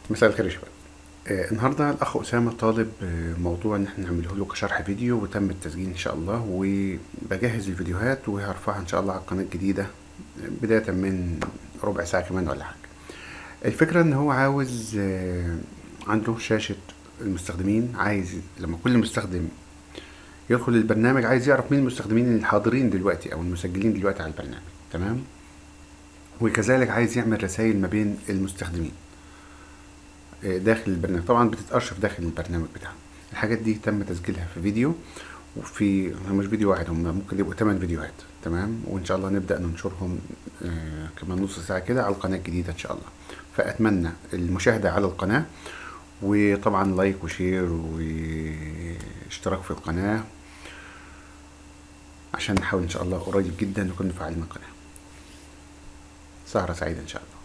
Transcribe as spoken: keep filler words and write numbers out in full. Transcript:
مساء الخير يا شباب. آه النهارده الاخ اسامه طالب آه موضوع ان احنا نعمله له كشرح فيديو، وتم التسجيل ان شاء الله، وبجهز الفيديوهات وهرفعها ان شاء الله على القناه الجديده آه، بدايه من ربع ساعه كمان ولا حاجه. الفكره ان هو عاوز آه عنده شاشه المستخدمين، عايز لما كل مستخدم يدخل البرنامج عايز يعرف مين المستخدمين الحاضرين دلوقتي او المسجلين دلوقتي على البرنامج. تمام. وكذلك عايز يعمل رسائل ما بين المستخدمين داخل البرنامج، طبعا بتتأرشف داخل البرنامج بتاعنا. الحاجات دي تم تسجيلها في فيديو، وفي مش فيديو واحد، هم ممكن يبقوا ثمانية فيديوهات. تمام. وان شاء الله نبدأ ننشرهم آه كمان نص ساعة كده على القناة الجديدة ان شاء الله. فأتمنى المشاهدة على القناة، وطبعا لايك وشير واشتراك في القناة، عشان نحاول ان شاء الله قريب جدا نكون فعلنا القناة. سهرة سعيدة ان شاء الله.